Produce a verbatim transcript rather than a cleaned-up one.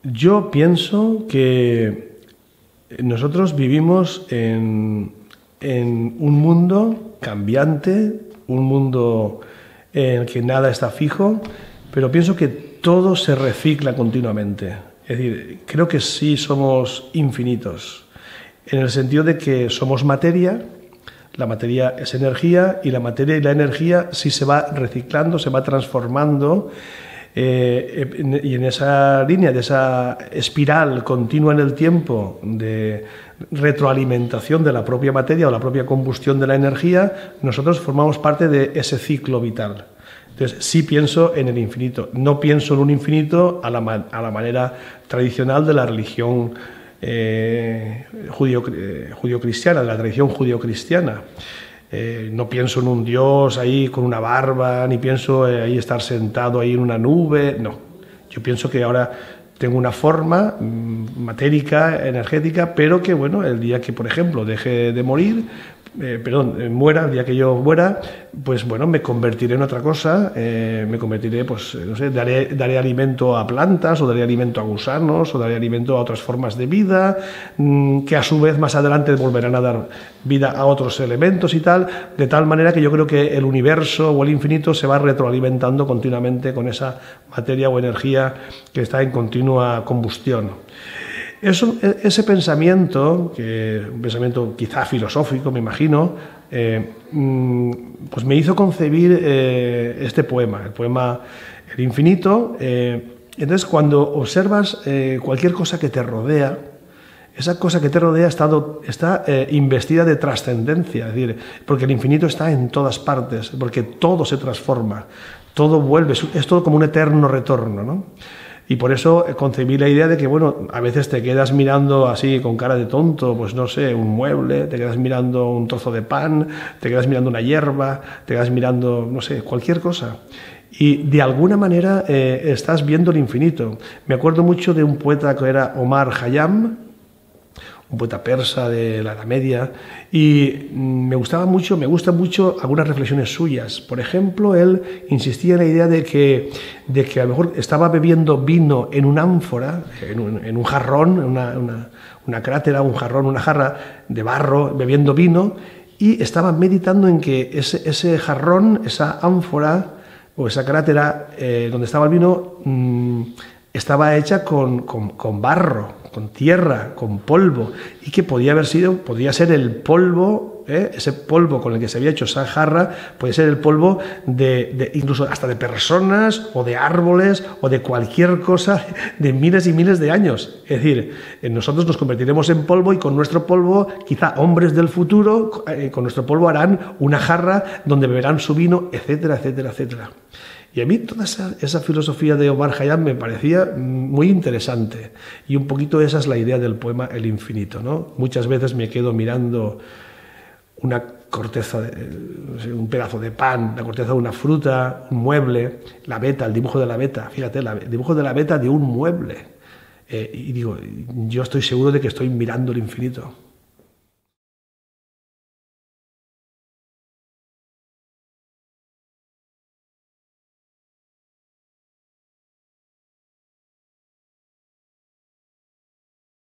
Yo pienso que nosotros vivimos en, en un mundo cambiante, un mundo en el que nada está fijo, pero pienso que todo se recicla continuamente. Es decir, creo que sí somos infinitos, en el sentido de que somos materia, la materia es energía, y la materia y la energía sí se va reciclando, se va transformando, eh, y en esa línea, de esa espiral continua en el tiempo de retroalimentación de la propia materia o la propia combustión de la energía, nosotros formamos parte de ese ciclo vital. Entonces, sí pienso en el infinito, no pienso en un infinito a la, a la manera tradicional de la religión eh, judío, eh, judío-cristiana, de la tradición judío-cristiana. Eh, no pienso en un Dios ahí con una barba, ni pienso eh, ahí estar sentado ahí en una nube, no. Yo pienso que ahora tengo una forma mmm, matérica, energética, pero que, bueno, el día que, por ejemplo, deje de morir, eh, perdón, eh, muera, el día que yo muera, pues, bueno, me convertiré en otra cosa, eh, me convertiré, pues, no sé, daré, daré alimento a plantas, o daré alimento a gusanos, o daré alimento a otras formas de vida, mmm, que a su vez más adelante volverán a dar vida a otros elementos y tal, de tal manera que yo creo que el universo o el infinito se va retroalimentando continuamente con esa materia o energía que está en continua combustión. Eso, ese pensamiento, que un pensamiento quizá filosófico, me imagino, eh, pues me hizo concebir eh, este poema, el poema El infinito. Eh, entonces, cuando observas eh, cualquier cosa que te rodea, esa cosa que te rodea está, está eh, investida de trascendencia, es decir, porque el infinito está en todas partes, porque todo se transforma, todo vuelve, es todo como un eterno retorno, ¿no? Y por eso concebí la idea de que, bueno, a veces te quedas mirando así con cara de tonto, pues no sé, un mueble, te quedas mirando un trozo de pan, te quedas mirando una hierba, te quedas mirando, no sé, cualquier cosa. Y de alguna manera eh, estás viendo el infinito. Me acuerdo mucho de un poeta que era Omar Khayyam, un poeta persa de la Edad Media, y me gustaba mucho, me gustan mucho algunas reflexiones suyas. Por ejemplo, él insistía en la idea de que, de que a lo mejor estaba bebiendo vino en un ánfora, en un, en un jarrón, una, una, una crátera, un jarrón, una jarra de barro, bebiendo vino, y estaba meditando en que ese, ese jarrón, esa ánfora o esa crátera eh, donde estaba el vino, mmm, estaba hecha con, con, con barro, con tierra, con polvo, y que podía haber sido, podía ser el polvo, ¿eh? ese polvo con el que se había hecho esa jarra, puede ser el polvo de, de incluso hasta de personas, o de árboles, o de cualquier cosa de miles y miles de años. Es decir, nosotros nos convertiremos en polvo, y con nuestro polvo, quizá hombres del futuro, eh, con nuestro polvo harán una jarra donde beberán su vino, etcétera, etcétera, etcétera. Y a mí toda esa, esa filosofía de Omar Khayyam me parecía muy interesante, y un poquito esa es la idea del poema El infinito, ¿no? Muchas veces me quedo mirando una corteza, de, un pedazo de pan, la corteza de una fruta, un mueble, la veta, el dibujo de la veta, fíjate, la, el dibujo de la veta de un mueble, eh, y digo, yo estoy seguro de que estoy mirando el infinito.